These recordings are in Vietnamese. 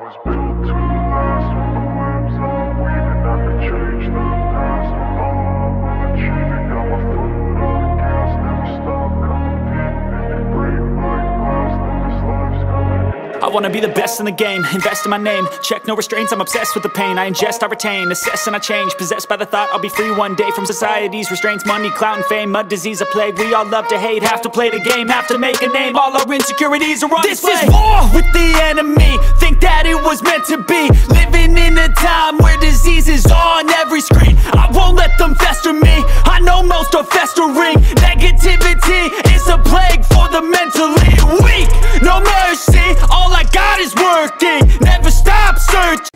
I wanna be the best in the game, invest in my name. Check no restraints, I'm obsessed with the pain. I ingest, I retain, assess and I change. Possessed by the thought I'll be free one day from society's restraints. Money, clout and fame, mud, disease, a plague. We all love to hate, have to play the game, have to make a name. All our insecurities are on display. This is war with the enemy, think that it was meant to be. Living in a time where disease is on every screen. I won't let them fester me, I know most are festering. Negativity is a plague for the mentally weak. No mercy, all I got is working, never stop searching.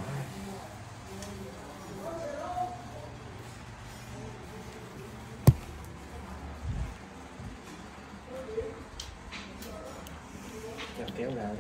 Kéo ra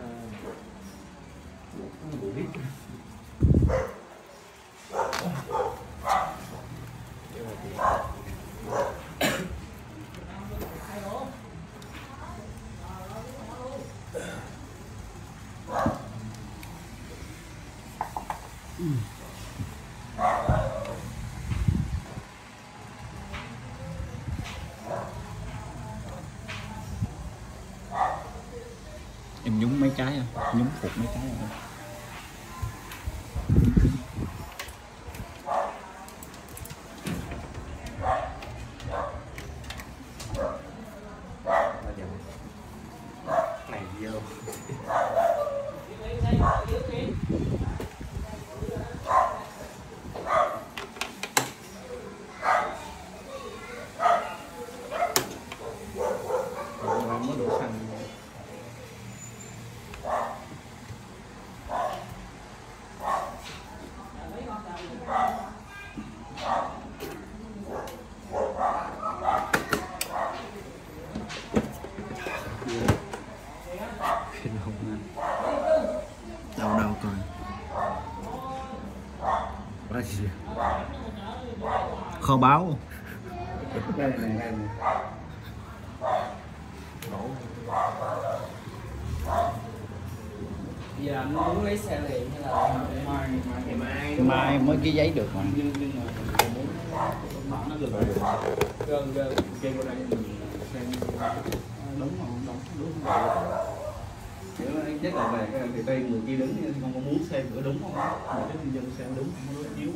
em nhúng mấy cái không? Nhúng phục mấy cái không? này vô mới đổ xăng. Đâu coi có gì kho báu Đây này. Giờ anh muốn lấy xe liền hay là mai mới ký giấy được mà. nhưng mà muốn nó gần kêu vào đây mình xem đúng không Chắc là về thì đây người kia đứng không có muốn xem nữa đúng không? Mà cái nhân dân xem đúng không có đối chiếu.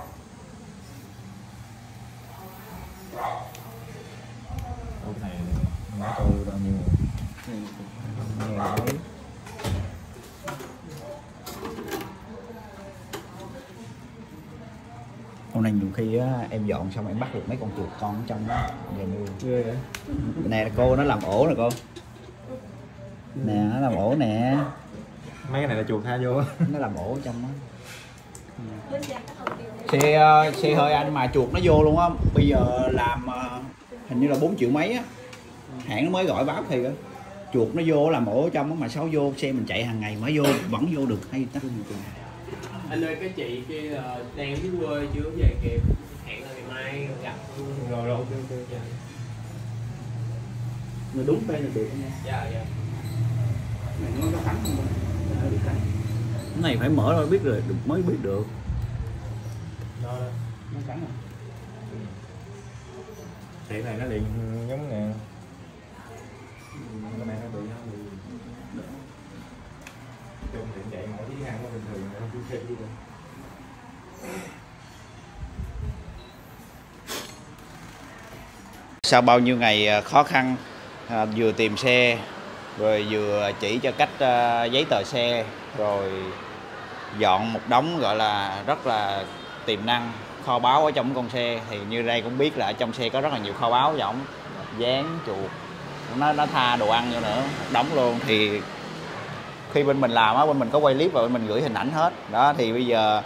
Cái này nó tôi bao nhiêu nghe nói. Hôm nay nhiều khi á, em dọn xong em bắt được mấy con chuột con ở trong đó về nuôi. Ghê vậy? Nè cô, nó làm ổ nè cô. Nè nó làm ổ nè. Mấy cái này là chuột tha vô. Nó làm ổ ở trong đó. Xe hơi anh mà chuột nó vô luôn á. Bây giờ làm hình như là 4 triệu mấy á. Hãng nó mới gọi báo thì á. Chuột nó vô làm ổ ở trong á, mà sao vô xe mình chạy hàng ngày mới vô vẫn vô được hay tắt. anh ơi, cái chị kia đang dưới quê chưa về kịp, hẹn là ngày mai gặp. Rồi ok. Mà đúng tên là được không nha? Dạ. Này nó có cắn không? Được cắn. Cái này phải mở rồi biết rồi, mới biết được. Nó cắn rồi. Thì này nó liền giống nè. Cái này nó bị trong tiệm vậy mỗi tiếng ăn nó bình thường không chú xe đi đâu. Sau bao nhiêu ngày khó khăn, vừa tìm xe rồi vừa chỉ cho cách giấy tờ xe, rồi dọn một đống gọi là rất là tiềm năng kho báu ở trong con xe. Thì như đây cũng biết là ở trong xe có rất là nhiều kho báu giống dán chuột, nó tha đồ ăn vô nữa một đống luôn. Thì khi bên mình làm á, bên mình có quay clip và bên mình gửi hình ảnh hết đó. Thì bây giờ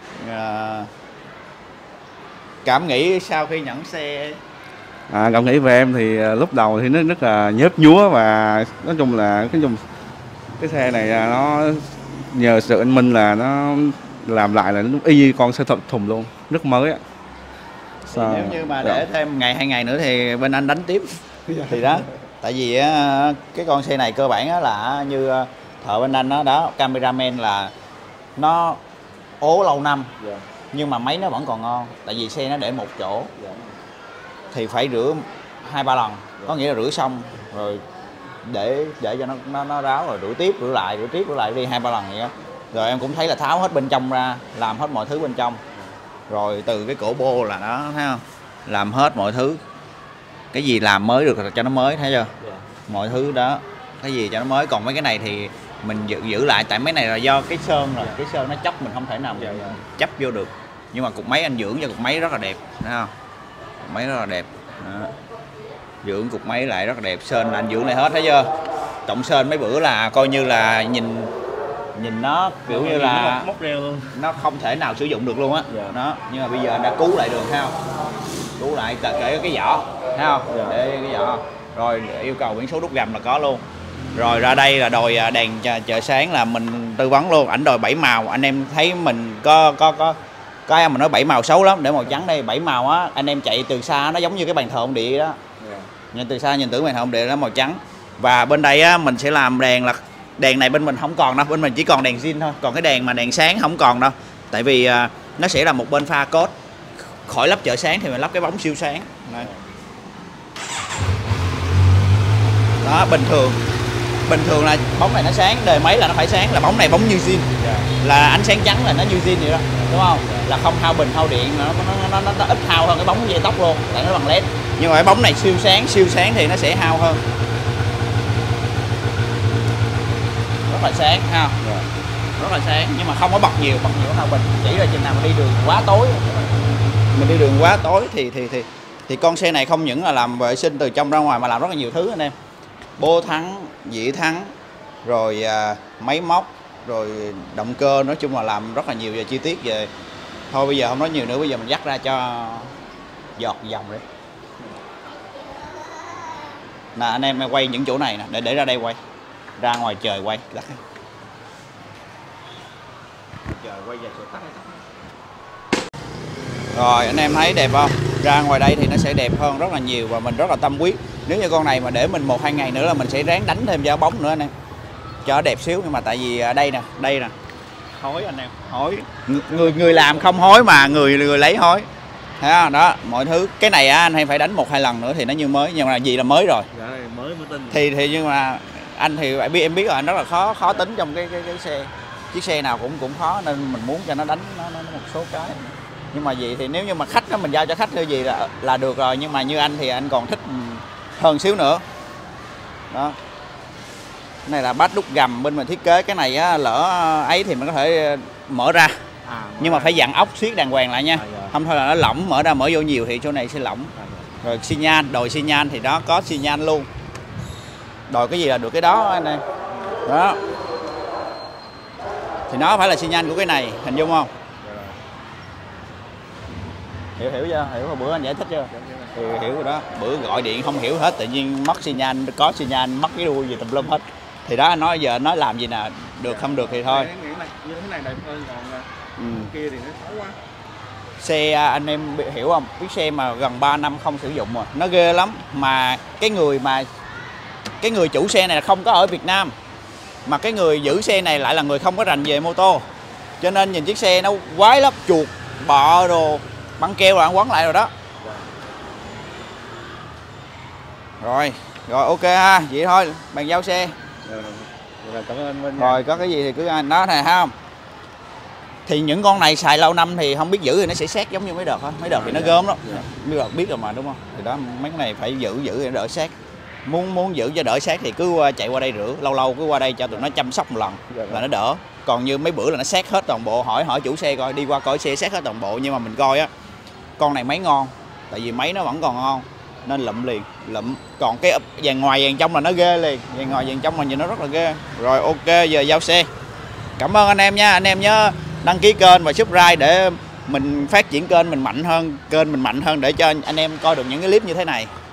cảm nghĩ sau khi nhận xe. Cảm nghĩ về em thì lúc đầu thì nó rất là nhớp nhúa, và nói chung là cái xe này nó nhờ sự anh Minh là nó làm lại là nó y như con xe thùng luôn, rất mới á. Nếu như mà để thêm ngày 2 ngày nữa thì bên anh đánh tiếp thì đó. Tại vì cái con xe này cơ bản là như thợ bên anh đó, cameraman là nó ố lâu năm, nhưng mà máy nó vẫn còn ngon, tại vì xe nó để một chỗ thì phải rửa 2-3 lần, có nghĩa là rửa xong rồi để cho nó ráo, rồi rửa tiếp rửa lại đi 2-3 lần vậy đó. Rồi em cũng thấy là tháo hết bên trong ra, làm hết mọi thứ bên trong, rồi từ cái cổ bô là nó thấy không, làm hết mọi thứ, cái gì làm mới được là cho nó mới, thấy chưa, mọi thứ đó, cái gì cho nó mới. Còn mấy cái này thì mình giữ lại, tại mấy này là do cái sơn rồi, cái sơn nó chóc, mình không thể nào chấp vô được. Nhưng mà cục máy anh dưỡng cho cục máy rất là đẹp, thấy không, cục máy rất là đẹp đó. Dưỡng cục máy lại rất là đẹp, sơn là anh dưỡng lại hết, thấy chưa. Trọng sơn mấy bữa là coi như là nhìn nó kiểu như là móc reo luôn, nó không thể nào sử dụng được luôn á. Đó, nhưng mà bây giờ anh đã cứu lại được, thấy không, cứu lại kể cái vỏ, thấy không, để cái vỏ, rồi yêu cầu biển số đúc gầm là có luôn. Rồi ra đây là đòi đèn chợ sáng là mình tư vấn luôn, ảnh đòi 7 màu. Anh em thấy mình có em mà nói 7 màu xấu lắm, để màu trắng đây 7 màu á, anh em chạy từ xa nó giống như cái bàn thờ ông địa đó. Nhìn từ xa nhìn tưởng bàn thờ ông địa đó, màu trắng. Và bên đây á mình sẽ làm đèn, là đèn này bên mình không còn đâu, bên mình chỉ còn đèn zin thôi, còn cái đèn mà đèn sáng không còn đâu, tại vì nó sẽ là một bên pha cốt, khỏi lắp chợ sáng thì mình lắp cái bóng siêu sáng này. Đó, bình thường là bóng này nó sáng, đời máy là nó phải sáng, là bóng này bóng như zin, là ánh sáng trắng là nó như zin vậy đó, đúng không, là không hao bình hao điện, nó ít hao hơn cái bóng dây tóc luôn, tại nó bằng led. Nhưng mà cái bóng này siêu sáng thì nó sẽ hao hơn, rất là sáng ha, rất là sáng, nhưng mà không có bật nhiều hao bình, chỉ là chừng nào mình đi đường quá tối, thì con xe này không những là làm vệ sinh từ trong ra ngoài mà làm rất là nhiều thứ anh em, bô thắng, dĩa thắng, rồi máy móc, rồi động cơ, nói chung là làm rất là nhiều về chi tiết về. Thôi bây giờ không nói nhiều nữa, bây giờ mình dắt ra cho giọt vòng đấy. Nè anh em quay những chỗ này nè, để ra đây quay, ra ngoài trời quay, trời quay về tắt. Rồi anh em thấy đẹp không? Ra ngoài đây thì nó sẽ đẹp hơn rất là nhiều, và mình rất là tâm huyết. Nếu như con này mà để mình 1-2 ngày nữa là mình sẽ ráng đánh thêm cho bóng nữa anh em, cho đẹp xíu. Nhưng mà tại vì đây nè hối anh em, hối người làm không hối mà người lấy hối, thấy không? Đó, mọi thứ cái này anh hay phải đánh 1-2 lần nữa thì nó như mới, nhưng mà gì là mới rồi. mới tin. Thì nhưng mà anh thì em biết rồi, anh rất là khó tính trong cái xe, chiếc xe nào cũng khó, nên mình muốn cho nó đánh nó một số cái. Nhưng mà gì thì nếu như mà khách đó mình giao cho khách như gì là được rồi, nhưng mà như anh thì anh còn thích hơn xíu nữa. Đó, cái này là bát đúc gầm bên mình thiết kế. Cái này á, lỡ ấy thì mình có thể mở ra, nhưng mà phải dặn ốc siết đàng hoàng lại nha, không thôi là nó lỏng, mở ra mở vô nhiều thì chỗ này sẽ lỏng. Rồi xi nhan, đòi xi nhan thì đó có xi nhan luôn, đòi cái gì là được cái đó anh em. Đó thì nó phải là xi nhan của cái này, hình dung không? Hiểu chưa? Hiểu hồi bữa anh giải thích chưa? Thì hiểu rồi đó. Bữa gọi điện không hiểu hết, tự nhiên mất xi nhan, có xi nhan, mất cái đuôi gì tùm lum hết. Thì đó anh nói giờ nói làm gì nè, được không được thì thôi. Như thế này đẹp hơn, còn kia thì nó xấu quá. Xe anh em hiểu không? Cái xe mà gần 3 năm không sử dụng rồi, nó ghê lắm. Mà cái người chủ xe này là không có ở Việt Nam, mà cái người giữ xe này lại là người không có rành về mô tô, cho nên nhìn chiếc xe nó quái lắm, chuột bọ đồ băng keo là quấn lại rồi đó. Rồi ok ha, vậy thôi bàn giao xe. Cảm ơn Minh. Rồi có cái gì thì cứ anh nói này không. Thì những con này xài lâu năm thì không biết giữ thì nó sẽ xét giống như mấy đợt thôi, mấy đợt thì nó gớm lắm. Mấy đợt biết rồi mà, đúng không? Thì đó, mấy cái này phải giữ để đỡ xét. Muốn giữ cho đỡ xét thì cứ chạy qua đây rửa, lâu cứ qua đây cho tụi nó chăm sóc một lần là nó đỡ. Còn như mấy bữa là nó xét hết toàn bộ, hỏi chủ xe coi, đi qua coi xe xét hết toàn bộ. Nhưng mà mình coi á, con này máy ngon, tại vì máy nó vẫn còn ngon nên lụm liền, lụm. Còn cái dàn ngoài dàn trong là nó ghê liền, dàn ngoài dàn trong là nhìn nó rất là ghê. Rồi ok, giờ giao xe. Cảm ơn anh em nha, anh em nhớ đăng ký kênh và subscribe để mình phát triển kênh mình mạnh hơn để cho anh em coi được những cái clip như thế này.